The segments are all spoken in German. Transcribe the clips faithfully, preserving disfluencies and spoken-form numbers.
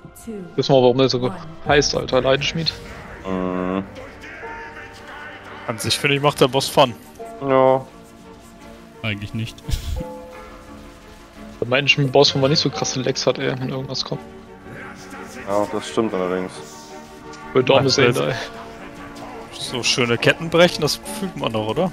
Wissen wir, warum der so heißt, alter Leidenschmied. Mhm. An sich finde ich, macht der Boss Fun. Ja. Eigentlich nicht. Der Leidenschmied-Boss, wo man nicht so krasse Lecks hat, ey, wenn irgendwas kommt. Ja, das stimmt allerdings. Für Dorme sehen da, ey. So schöne Ketten brechen, das fühlt man doch, oder?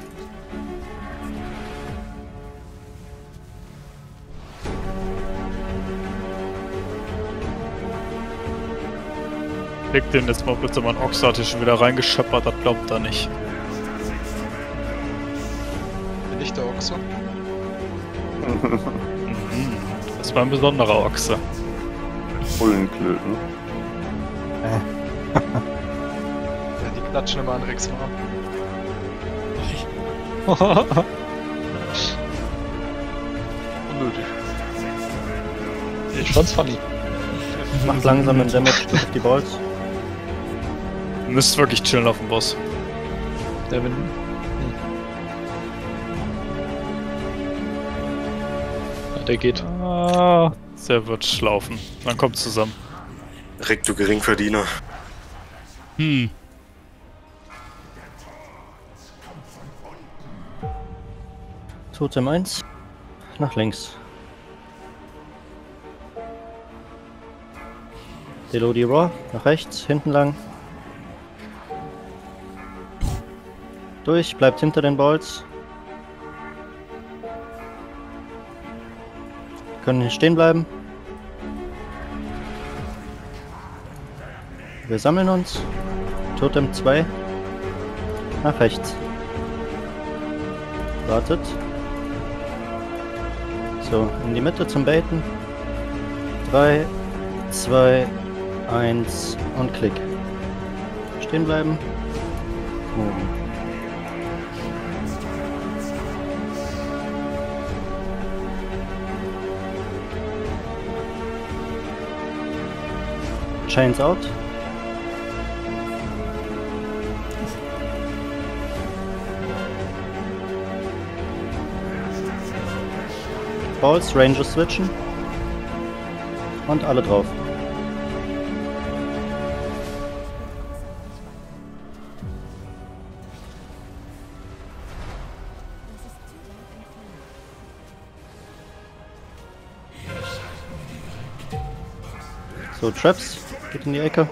Leg den jetzt mal bitte mal einen Ochs schon wieder reingeschöppert, das glaubt er nicht. Bin ich der Ochse? Mhm. Das war ein besonderer Ochse. Bullenklöten. Ja, die klatschen immer an Rex Arm. Unnötig. Ich fand's funny. Macht langsam den Damage durch die Balls. Du müsst wirklich chillen auf dem Boss. Der will. Ja, der geht. Ah, der wird schlaufen. Dann kommt zusammen. Rick, du Geringverdiener. Hm. Totem eins. Nach links. Delodi Raw. Nach rechts. Hinten lang. Durch. Bleibt hinter den Balls. Können hier stehen bleiben. Wir sammeln uns. Totem zwei. Nach rechts. Wartet. So, in die Mitte zum Baiten. drei, zwei, eins und Klick. Stehen bleiben. Move. Chains out. Balls, Ranger switchen. Und alle drauf. So, Traps, geht in die Ecke.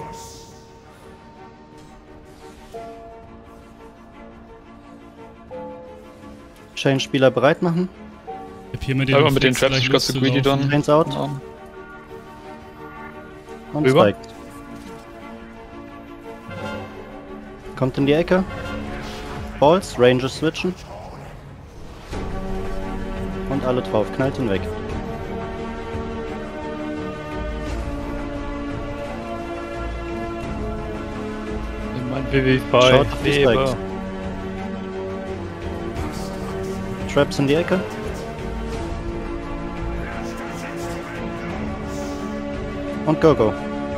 Chain-Spieler bereit machen. Ich hab hier mit den, Aber mit den Reflex Traps, gleich ich got the greedy loszulaufen. done. Chains out. Ja. Und Rüber. spiked. Kommt in die Ecke. Balls, Ranger switchen. Und alle drauf, knallt ihn weg. In mein W W Schaut fünf auf die lebe. Spikes. Traps in die Ecke. Und go go.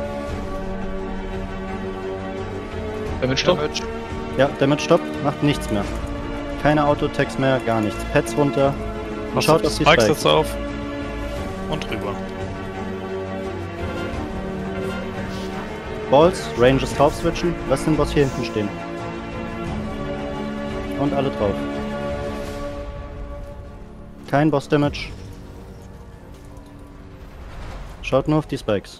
Damit stopp. Damage. Ja, Damage stopp, macht nichts mehr. Keine Auto-Attacks mehr, gar nichts. Pets runter. Und Schaut schaut auf auf die Spikes Spikes. jetzt auf. Und rüber. Balls, Rangers drauf switchen. Lass den Boss hier hinten stehen. Und alle drauf. Kein Boss-Damage. Schaut nur auf die Spikes.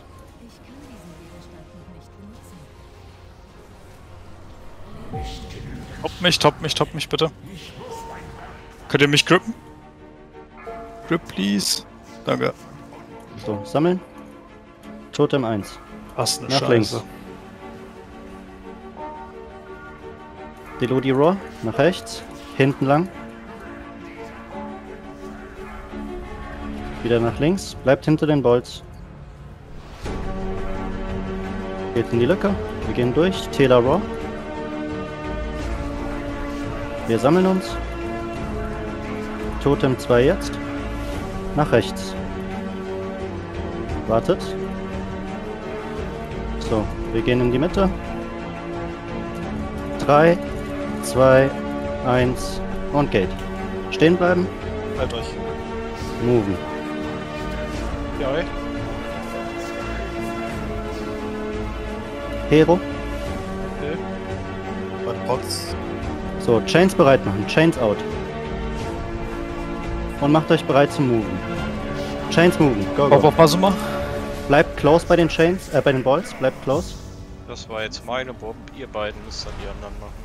Top mich, top mich, top mich bitte. Könnt ihr mich grippen? Grip, please. Danke. So, sammeln. Totem eins. Was eine Nach Scheiße. links. Delodi Raw. Nach rechts. Hinten lang. Wieder nach links. Bleibt hinter den Bolts. Geht in die Lücke. Wir gehen durch. Taylor Raw. Wir sammeln uns. Totem zwei jetzt. Nach rechts. Wartet. So, wir gehen in die Mitte. drei, zwei, eins und Gate. Stehen bleiben. Halt euch. Moven. Ja, ey. Hero. Box. So, Chains bereit machen. Chains out. Und macht euch bereit zum Moven. Chains moven. Go, go. Bob, Asuma. Bleibt close bei den Chains, äh, bei den Balls. Bleibt close. Das war jetzt meine Bombe. Ihr beiden müsst dann die anderen machen.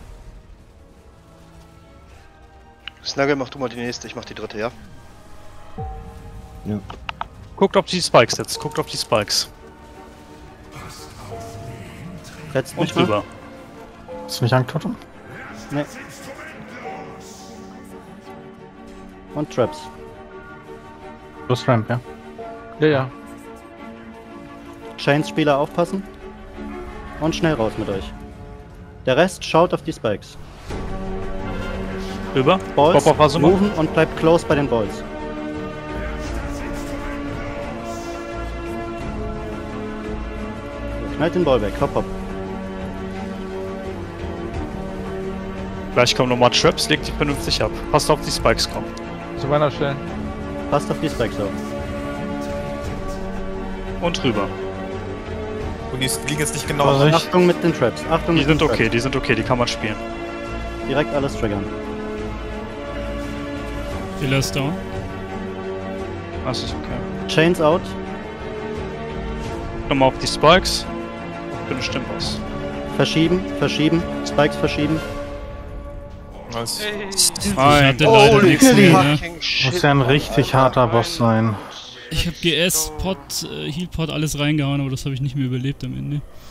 Snuggle, mach du mal die nächste, ich mach die dritte, ja? Guckt auf die Spikes jetzt. Guckt auf die Spikes. Setzt mich Und mal. rüber. Ist mich angetroffen? Nee. Und Traps. Plus Ramp, ja. Ja, ja. Chains-Spieler aufpassen. Und schnell raus mit euch. Der Rest schaut auf die Spikes. Rüber. Balls, Bob auf Asuma. moven und bleibt close bei den Balls. So, knallt den Ball weg, hopp hopp. Gleich kommen nochmal Traps, legt die vernünftig ab. Passt auf, die Spikes kommen. Zu meiner Stelle. Passt auf die Spikes auf. Und rüber. Und die liegen jetzt nicht genau. Also ich, Achtung mit den Traps. Achtung Die mit sind den okay, Traps. die sind okay, die kann man spielen. Direkt alles triggern. Killer ist down. Das ist okay. Chains out. Nochmal auf die Spikes. Bin bestimmt was. Verschieben, verschieben. Spikes verschieben. Was? Ich Nein. hatte leider Holy nichts mehr. Ne? muss ja ein richtig harter Boss sein. Ich hab G S, Pot, äh, Heal Pot, alles reingehauen, aber das habe ich nicht mehr überlebt am Ende.